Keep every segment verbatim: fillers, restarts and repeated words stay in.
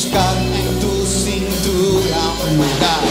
buscar en tu cintura un lugar.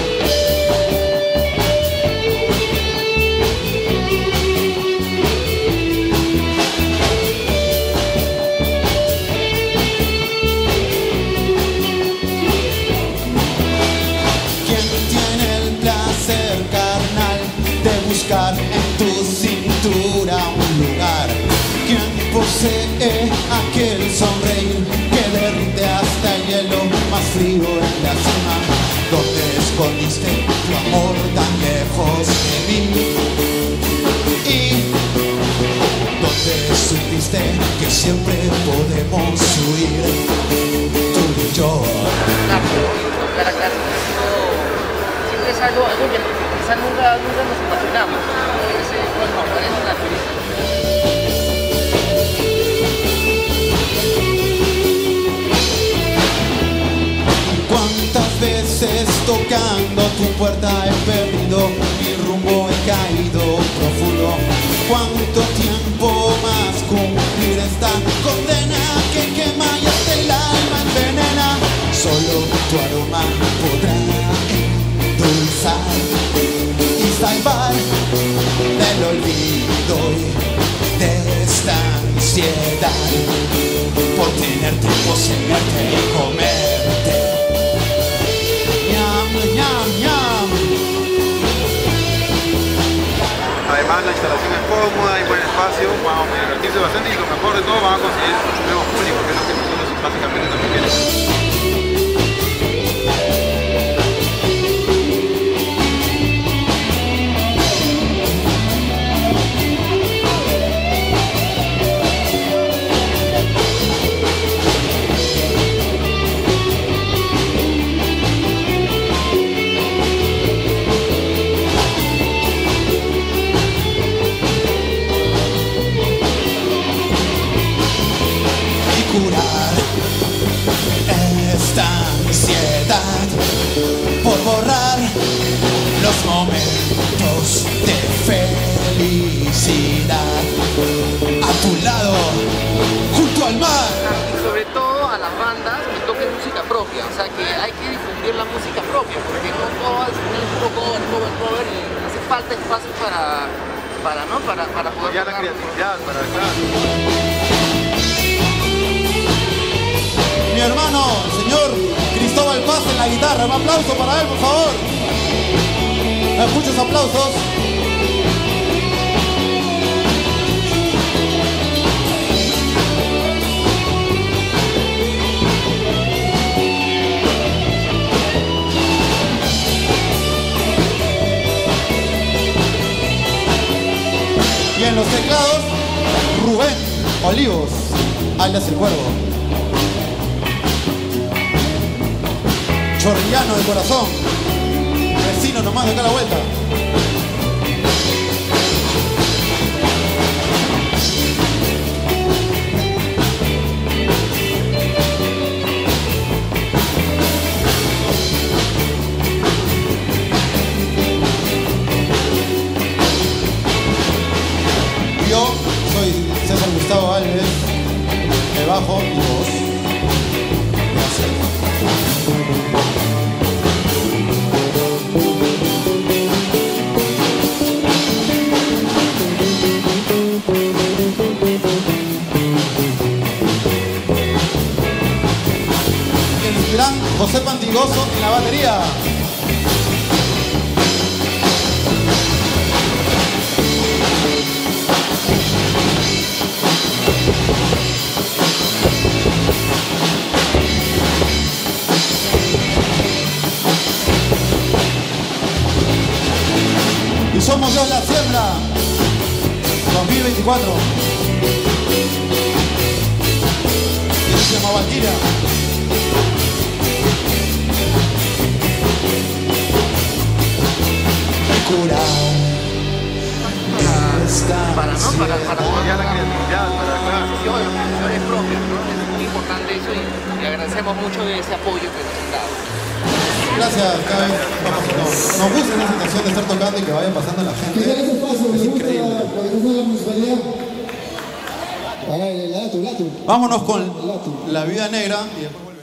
Buscar en tu cintura un lugar. Quien posee aquel sonreír que derrite hasta el hielo más frío en la cima. Donde escondiste tu amor tan lejos de mí, y donde supiste que siempre podemos huir, tú y yo. Caracas siempre es algo, algo que quizás nunca, nunca nos imaginamos. Ese, bueno, parece una turista. ¿Cuántas veces tocando tu puerta he perdido mi rumbo, he caído profundo? ¿Cuánto tiempo más cumplir esta condena que quema y hasta el alma envenena? Solo tu aroma podrá endulzar y salvar del olvido y de esta ansiedad por tenerte, poseerte y comerte. Ñam, ñam, ñam. Además la instalación es cómoda, hay buen espacio, vamos a divertirse bastante y lo mejor de todo van a conseguir nuevos públicos, que es lo que nosotros básicamente también queremos. Curar esta ansiedad por borrar los momentos de felicidad a tu lado, junto al mar. Y sobre todo a las bandas que toquen música propia, o sea que hay que difundir la música propia, porque no todo es un poco cover, cover, cover, y hace falta espacio para, para, ¿no? para, para poder ya la creatividad, para claro. Mi hermano, el señor Cristóbal Paz en la guitarra. Un aplauso para él, por favor. Muchos aplausos. Y en los teclados, Rubén Olivos, alias El Cuervo. Chorrillano de corazón, vecino nomás de acá a la vuelta. Yo soy César Gustavo Alves, de bajo y voz. Gracias. El gran José Pantigoso en la batería. Y somos Dios la siembra dos mil veinticuatro. Y se llama Valkyria. Curar esta para, ¿no? para, para poder ya la creatividad, para claro. Es propia, ¿no? Es muy importante eso y, y agradecemos mucho de ese apoyo que nos han dado. Gracias, cada vez nos, nos gusta esa sensación de estar tocando y que vaya pasando la gente. Es increíble. Vámonos con La Vida Negra y después